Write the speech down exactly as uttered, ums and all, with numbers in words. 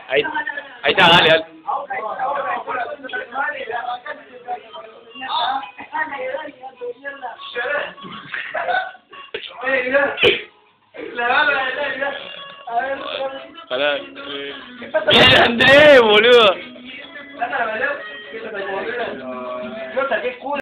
Ahí, ahí está, dale, dale. Pará. Mira Andrés, boludo. Yo saqué culo.